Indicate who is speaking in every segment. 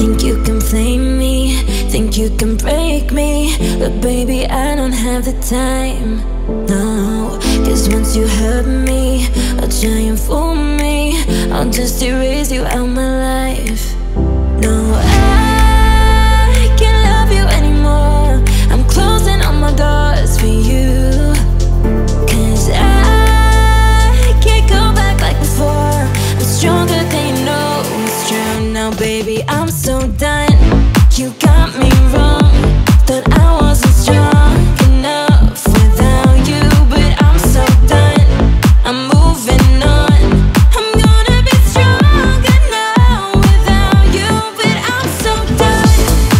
Speaker 1: Think you can flame me, think you can break me, but baby, I don't have the time, no. Cause once you hurt me, I'll try and fool me, I'll just erase you out my life. No, I can't love you anymore, I'm closing all my doors for you. Cause I can't go back like before, I'm stronger than you know it's true. Now baby, I'm so done, you got me wrong, thought I wasn't strong enough without you, but I'm so done, I'm moving on, I'm gonna be stronger now without you, but I'm so done.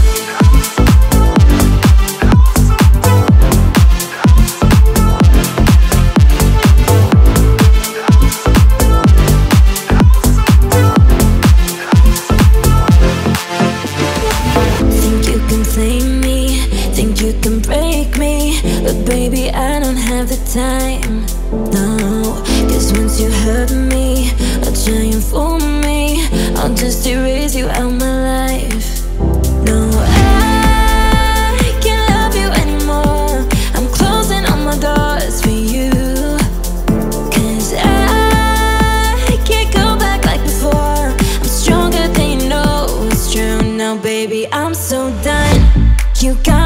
Speaker 1: Think you can flame me, think you can break me, but baby, I don't have the time, no. Cause once you hurt me, I'll try and fool me, I'll just erase you out my life. No, I can't love you anymore, I'm closing all my doors for you. Cause I can't go back like before, I'm stronger than you know it's true. Now baby, I'm so done, you got